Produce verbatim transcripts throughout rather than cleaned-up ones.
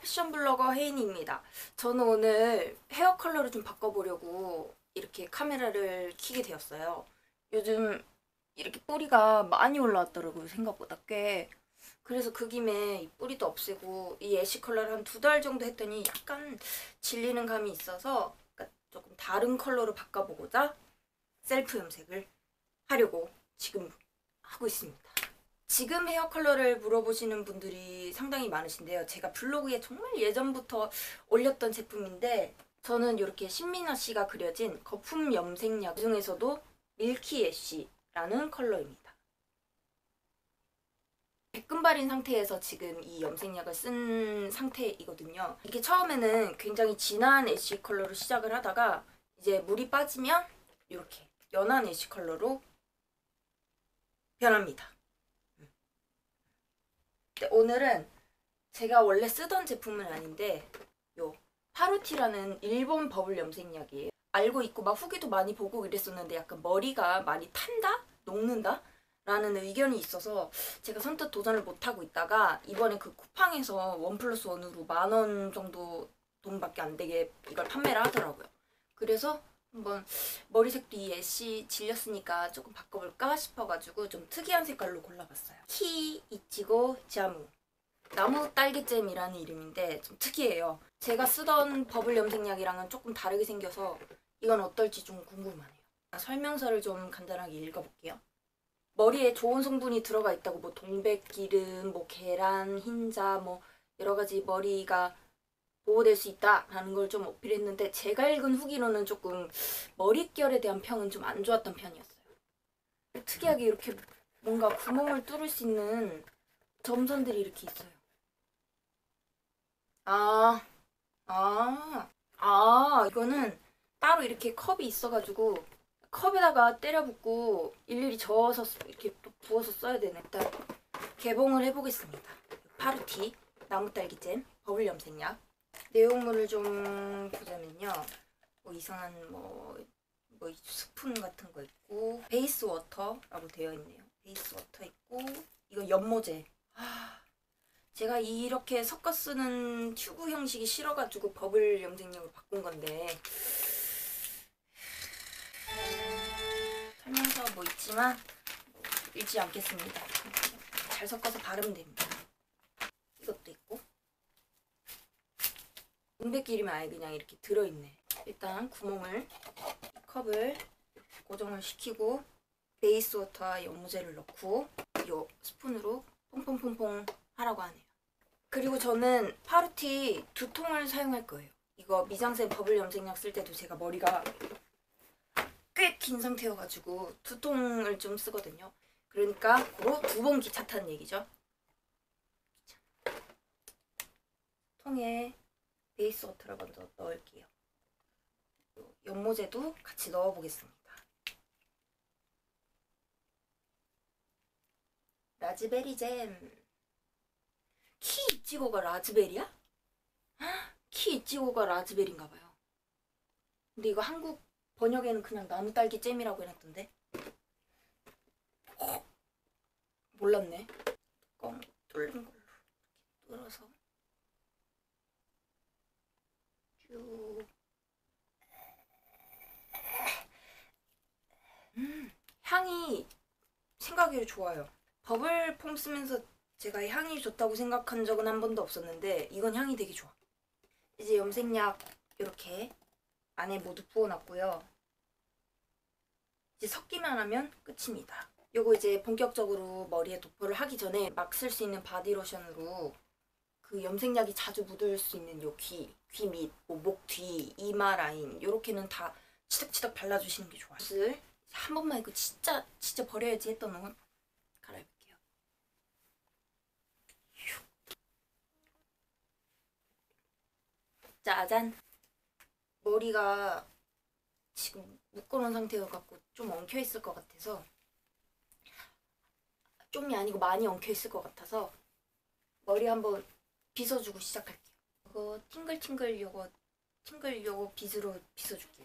패션 블로거 혜인이입니다. 저는 오늘 헤어 컬러를 좀 바꿔보려고 이렇게 카메라를 켜게 되었어요. 요즘 이렇게 뿌리가 많이 올라왔더라고요. 생각보다 꽤. 그래서 그 김에 이 뿌리도 없애고 이 애쉬 컬러를 한 두 달 정도 했더니 약간 질리는 감이 있어서 조금 다른 컬러로 바꿔보고자 셀프 염색을 하려고 지금 하고 있습니다. 지금 헤어 컬러를 물어보시는 분들이 상당히 많으신데요. 제가 블로그에 정말 예전부터 올렸던 제품인데 저는 이렇게 신민아 씨가 그려진 거품 염색약 중에서도 밀키 애쉬라는 컬러입니다. 백금발인 상태에서 지금 이 염색약을 쓴 상태이거든요. 이게 처음에는 굉장히 진한 애쉬 컬러로 시작을 하다가 이제 물이 빠지면 이렇게 연한 애쉬 컬러로 변합니다. 오늘은 제가 원래 쓰던 제품은 아닌데 요 파루티라는 일본 버블 염색약이에요. 알고 있고 막 후기도 많이 보고 이랬었는데 약간 머리가 많이 탄다? 녹는다? 라는 의견이 있어서 제가 선뜻 도전을 못하고 있다가 이번에 그 쿠팡에서 원 플러스 원으로 만 원 정도 돈밖에 안 되게 이걸 판매를 하더라고요. 그래서 한번 머리색도 이 애쉬 질렸으니까 조금 바꿔볼까 싶어가지고 좀 특이한 색깔로 골라봤어요. 키 이치고 자무 나무 딸기잼이라는 이름인데 좀 특이해요. 제가 쓰던 버블 염색약이랑은 조금 다르게 생겨서 이건 어떨지 좀 궁금하네요. 설명서를 좀 간단하게 읽어볼게요. 머리에 좋은 성분이 들어가 있다고 뭐 동백기름, 뭐 계란, 흰자, 뭐 여러가지 머리가 보호될 수 있다라는 걸 좀 어필했는데 제가 읽은 후기로는 조금 머릿결에 대한 평은 좀 안 좋았던 편이었어요. 특이하게 이렇게 뭔가 구멍을 뚫을 수 있는 점선들이 이렇게 있어요. 아, 아, 아, 이거는 따로 이렇게 컵이 있어가지고 컵에다가 때려 붓고 일일이 저어서 이렇게 또 부어서 써야 되네. 일단 개봉을 해보겠습니다. 파루티 나무딸기잼 버블 염색약. 내용물을 좀 보자면요. 뭐 이상한 뭐, 뭐 스푼 같은 거 있고 베이스 워터라고 되어 있네요. 베이스 워터 있고 이거 연모제. 아, 제가 이렇게 섞어 쓰는 튜브 형식이 싫어가지고 버블 염색약으로 바꾼 건데 설명서 뭐 있지만 뭐 읽지 않겠습니다. 잘 섞어서 바르면 됩니다. 이것도 있고 동백기름이 아예 그냥 이렇게 들어있네. 일단 구멍을 컵을 고정을 시키고 베이스 워터와 연무제를 넣고 요 스푼으로 퐁퐁퐁퐁 하라고 하네요. 그리고 저는 파루티 두 통을 사용할 거예요. 이거 미장센 버블 염색약 쓸 때도 제가 머리가 꽤 긴 상태여가지고 두 통을 좀 쓰거든요. 그러니까 고로 두 번 기차 타는 얘기죠. 통에 베이스 워터를 먼저 넣을게요. 연모제도 같이 넣어보겠습니다. 라즈베리 잼. 키 이치고가 라즈베리야? 키 이치고가 라즈베리인가봐요. 근데 이거 한국 번역에는 그냥 나무딸기 잼이라고 해놨던데. 어, 몰랐네. 뚜껑 뚫린 걸로 뚫어서 쭉. 음, 향이 생각외로 좋아요. 버블폼 쓰면서 제가 향이 좋다고 생각한 적은 한 번도 없었는데 이건 향이 되게 좋아. 이제 염색약 이렇게 안에 모두 부어놨고요. 이제 섞기만 하면 끝입니다. 요거 이제 본격적으로 머리에 도포를 하기 전에 막 쓸 수 있는 바디로션으로 그 염색약이 자주 묻을 수 있는 요 귀, 귀 밑, 뭐 목 뒤, 이마 라인 요렇게는 다 치덕치덕 발라주시는 게 좋아요. 옷을 한 번만 이거 진짜 진짜 버려야지 했던 옷 갈아입을게요. 짜잔! 머리가 지금 묶어놓은 상태여갖고 좀 엉켜있을 것 같아서 좀이 아니고 많이 엉켜있을 것 같아서 머리 한번 빗어주고 시작할게요. 이거 팅글팅글 요거 팅글 요거 빗으로 빗어줄게요.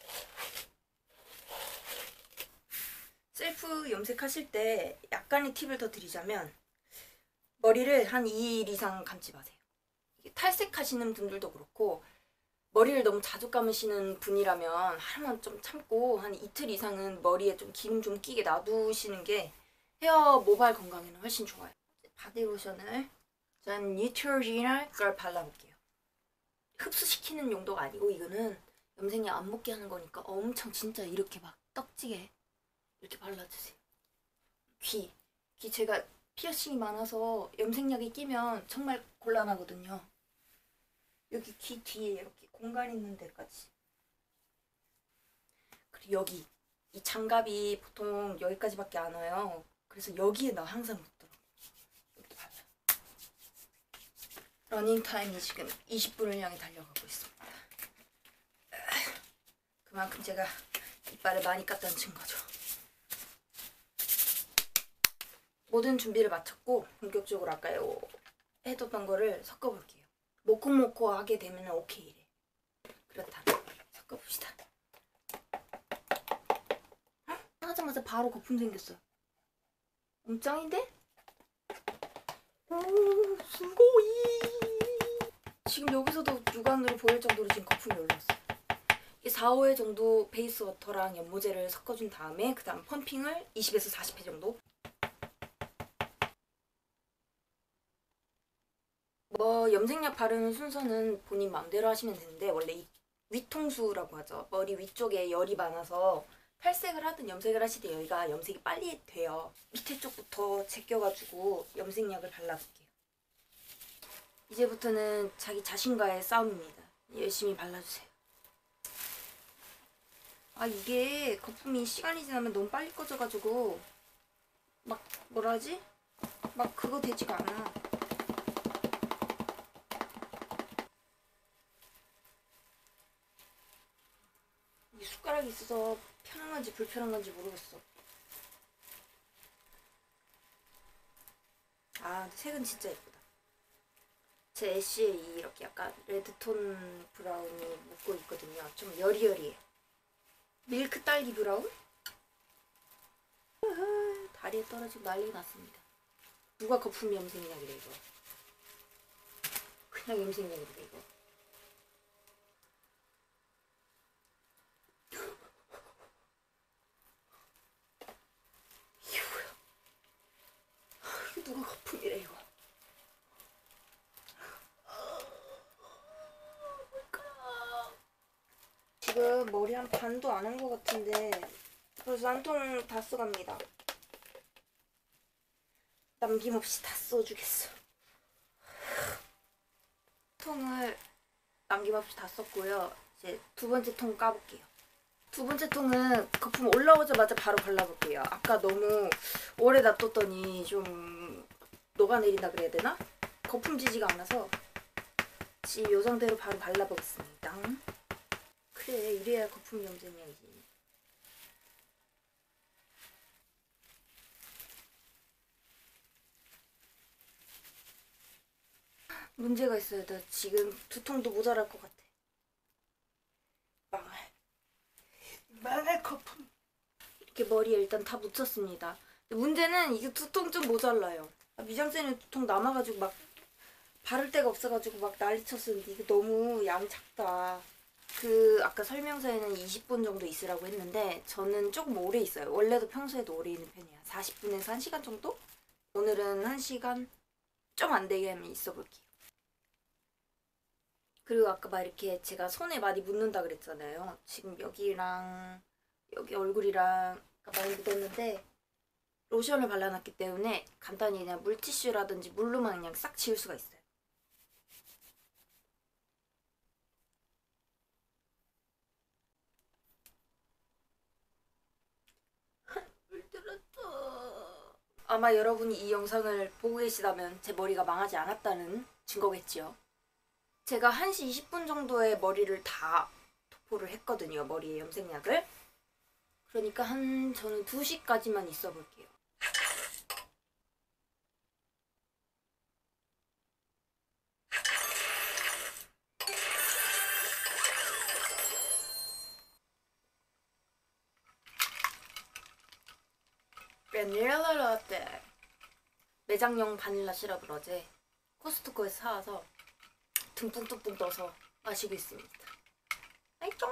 셀프 염색하실 때 약간의 팁을 더 드리자면 머리를 한 이 일 이상 감지 마세요. 탈색하시는 분들도 그렇고 머리를 너무 자주 감으시는 분이라면 하루만 좀 참고 한 이틀 이상은 머리에 좀 기름 좀 끼게 놔두시는 게 헤어 모발 건강에는 훨씬 좋아요. 바디로션을 전 뉴트로지나 걸 발라볼게요. 흡수시키는 용도가 아니고 이거는 염색약 안 먹게 하는 거니까 엄청 진짜 이렇게 막 떡지게 이렇게 발라주세요. 귀, 귀 제가 피어싱이 많아서 염색약이 끼면 정말 곤란하거든요. 여기 귀 뒤에 이렇게 공간 있는 데까지. 그리고 여기 이 장갑이 보통 여기까지밖에 안 와요. 그래서 여기에 나 항상 묻더라고. 여기도 발라. 러닝 타임이 지금 이십 분을 향해 달려가고 있습니다. 그만큼 제가 이빨을 많이 깠다는 증거죠. 모든 준비를 마쳤고 본격적으로 아까 해뒀던 거를 섞어볼게요. 모코모코하게 되면 오케이래. 그렇다면 섞어봅시다. 하자마자 바로 거품 생겼어요. 엄짱인데? 오, 수고이. 지금 여기서도 육안으로 보일 정도로 지금 거품이 올라왔어요. 이게 사, 오 회 정도 베이스 워터랑 연모제를 섞어준 다음에 그 다음 펌핑을 이십에서 사십 회 정도. 뭐 염색약 바르는 순서는 본인 마음대로 하시면 되는데 원래 이 위통수라고 하죠. 머리 위쪽에 열이 많아서 탈색을 하든 염색을 하시든 여기가 염색이 빨리 돼요. 밑에 쪽부터 제껴가지고 염색약을 발라볼게요. 이제부터는 자기 자신과의 싸움입니다. 열심히 발라주세요. 아 이게 거품이 시간이 지나면 너무 빨리 꺼져가지고 막 뭐라 하지? 막 그거 되지가 않아. 이 숟가락이 있어서 편한 건지 불편한 건지 모르겠어. 아 색은 진짜 예쁘다. 제 애쉬에 이렇게 약간 레드톤 브라운이 묻고 있거든요. 좀 여리여리해. 밀크 딸기 브라운? 다리에 떨어지고 난리 났습니다. 누가 거품 염색약이래 이거. 그냥 염색약이래 이거. 이거 누가 거품이래 이거. 지금 머리 한 반도 안 한 것 같은데 벌써 한 통 다 써갑니다. 남김없이 다 써주겠어. 통을 남김없이 다 썼고요. 이제 두 번째 통 까볼게요. 두 번째 통은 거품 올라오자마자 바로 발라볼게요. 아까 너무 오래 놔뒀더니 좀 녹아내린다 그래야 되나? 거품 지지가 않아서 지금 이 상태로 바로 발라보겠습니다. 그래 이래야 거품 염색약이지. 문제가 있어요. 나 지금 두통도 모자랄 것 같아. 망할 망할 거품. 이렇게 머리에 일단 다 묻혔습니다. 문제는 이게 두통 좀 모자라요. 미장센에 두통 남아가지고 막 바를 데가 없어가지고 막 난리 쳤었는데 이게 너무 양이 작다. 그 아까 설명서에는 이십 분 정도 있으라고 했는데 저는 조금 오래 있어요. 원래도 평소에도 오래 있는 편이야. 사십 분에서 한 시간 정도? 오늘은 한 시간 좀 안 되게 하면 있어 볼게요. 그리고 아까 막 이렇게 제가 손에 많이 묻는다 그랬잖아요. 지금 여기랑 여기 얼굴이랑 많이 묻었는데 로션을 발라놨기 때문에 간단히 그냥 물티슈라든지 물로만 그냥 싹 지울 수가 있어요. 물들었어. 아마 여러분이 이 영상을 보고 계시다면 제 머리가 망하지 않았다는 증거겠지요. 제가 한 시 이십 분 정도에 머리를 다 도포를 했거든요. 머리에 염색약을. 그러니까 한 저는 두 시까지만 있어 볼게요. 바닐라 라떼. 매장용 바닐라 시럽을 어제 코스트코에서 사와서 듬뿍듬뿍 넣어서 마시고 있습니다. 아이쫑.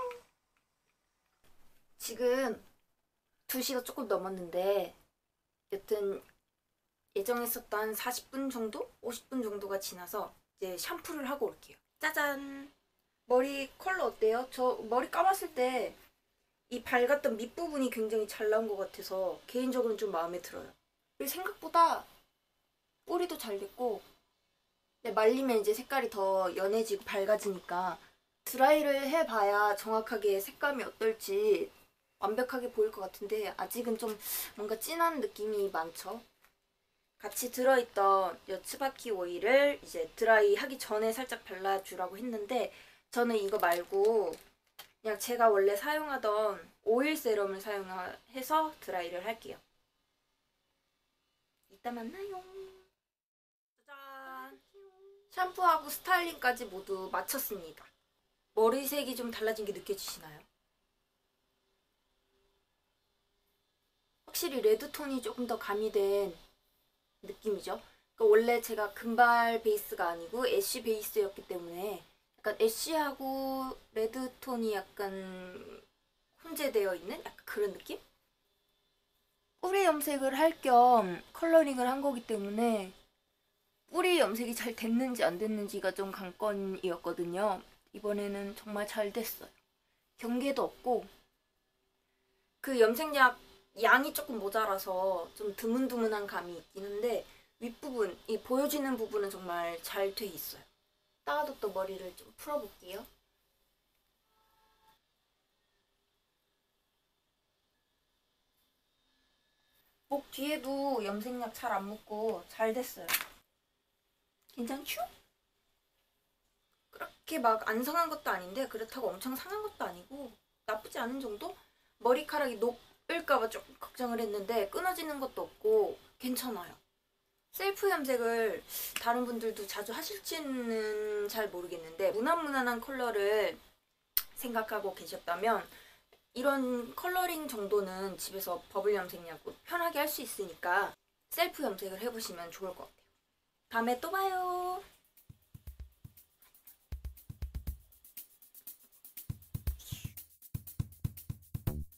지금 두 시가 조금 넘었는데 여튼 예정했었던 사십 분 정도? 오십 분 정도가 지나서 이제 샴푸를 하고 올게요. 짜잔! 머리 컬러 어때요? 저 머리 감았을 때 이 밝았던 밑부분이 굉장히 잘 나온 것 같아서 개인적으로는 좀 마음에 들어요. 그리고 생각보다 뿌리도 잘 됐고 말리면 이제 색깔이 더 연해지고 밝아지니까 드라이를 해봐야 정확하게 색감이 어떨지 완벽하게 보일 것 같은데 아직은 좀 뭔가 진한 느낌이 많죠. 같이 들어있던 이 츠바키 오일을 이제 드라이 하기 전에 살짝 발라주라고 했는데 저는 이거 말고 그냥 제가 원래 사용하던 오일 세럼을 사용해서 드라이를 할게요. 이따 만나요. 짜잔! 샴푸하고 스타일링까지 모두 마쳤습니다. 머리색이 좀 달라진 게 느껴지시나요? 확실히 레드톤이 조금 더 가미된 느낌이죠. 그러니까 원래 제가 금발 베이스가 아니고 애쉬 베이스였기 때문에 약간 애쉬하고 레드톤이 약간 혼재되어 있는 약간 그런 느낌? 뿌리 염색을 할 겸 컬러링을 한 거기 때문에 뿌리 염색이 잘 됐는지 안 됐는지가 좀 관건이었거든요. 이번에는 정말 잘 됐어요. 경계도 없고 그 염색약 양이 조금 모자라서 좀 드문드문한 감이 있긴 한데 윗부분, 이 보여지는 부분은 정말 잘 돼 있어요. 따가뒀던 머리를 좀 풀어볼게요. 목 뒤에도 염색약 잘 안 묻고 잘 됐어요. 괜찮죠? 그렇게 막 안 상한 것도 아닌데 그렇다고 엄청 상한 것도 아니고 나쁘지 않은 정도? 머리카락이 녹을까봐 조금 걱정을 했는데 끊어지는 것도 없고 괜찮아요. 셀프 염색을 다른 분들도 자주 하실지는 잘 모르겠는데 무난무난한 컬러를 생각하고 계셨다면 이런 컬러링 정도는 집에서 버블 염색약으로 편하게 할 수 있으니까 셀프 염색을 해보시면 좋을 것 같아요. 다음에 또 봐요.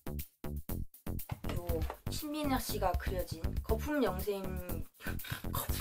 요 신민아 씨가 그려진 거품 염색 거품